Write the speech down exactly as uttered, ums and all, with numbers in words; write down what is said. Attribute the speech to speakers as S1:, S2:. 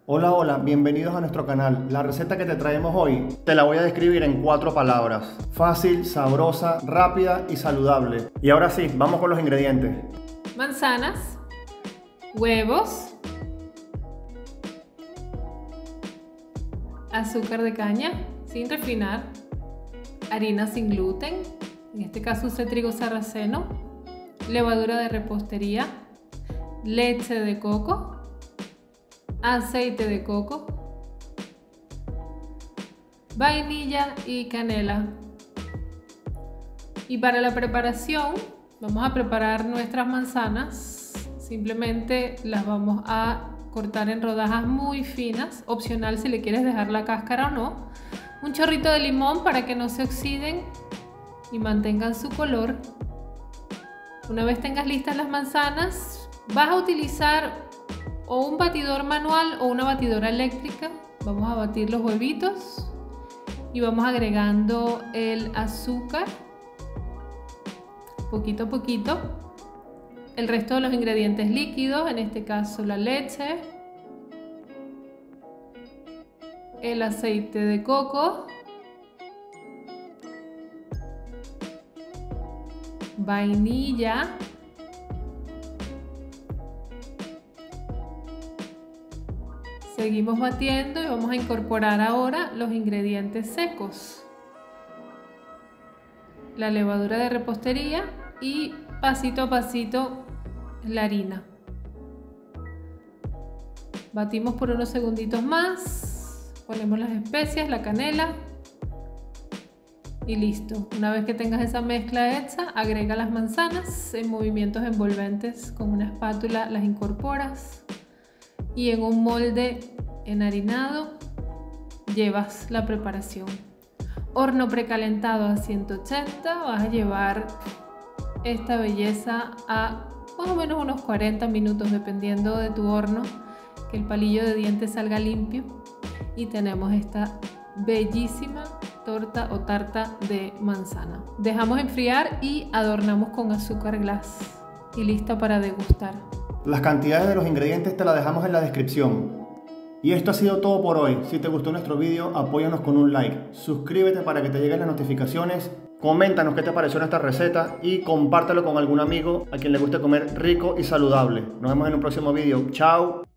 S1: Hola, hola, bienvenidos a nuestro canal. La receta que te traemos hoy te la voy a describir en cuatro palabras. Fácil, sabrosa, rápida y saludable. Y ahora sí, vamos con los ingredientes.
S2: Manzanas, huevos, azúcar de caña sin refinar, harina sin gluten, en este caso usé trigo sarraceno, levadura de repostería, leche de coco, aceite de coco, vainilla y canela. Y para la preparación vamos a preparar nuestras manzanas. Simplemente las vamos a cortar en rodajas muy finas, opcional si le quieres dejar la cáscara o no. Un chorrito de limón para que no se oxiden y mantengan su color. Una vez tengas listas las manzanas, vas a utilizar o un batidor manual o una batidora eléctrica. Vamos a batir los huevitos y vamos agregando el azúcar poquito a poquito, el resto de los ingredientes líquidos, en este caso la leche, el aceite de coco, vainilla, seguimos batiendo y vamos a incorporar ahora los ingredientes secos, la levadura de repostería y pasito a pasito la harina. Batimos por unos segunditos más, ponemos las especias, la canela y listo. Una vez que tengas esa mezcla hecha, agrega las manzanas en movimientos envolventes con una espátula, las incorporas y en un molde enharinado llevas la preparación. Horno precalentado a ciento ochenta, vas a llevar esta belleza a más o menos unos cuarenta minutos dependiendo de tu horno, que el palillo de dientes salga limpio, y tenemos esta bellísima torta o tarta de manzana. Dejamos enfriar y adornamos con azúcar glass y lista para degustar.
S1: Las cantidades de los ingredientes te las dejamos en la descripción. Y esto ha sido todo por hoy. Si te gustó nuestro vídeo, apóyanos con un like. Suscríbete para que te lleguen las notificaciones. Coméntanos qué te pareció nuestra receta y compártelo con algún amigo a quien le guste comer rico y saludable. Nos vemos en un próximo vídeo. Chao.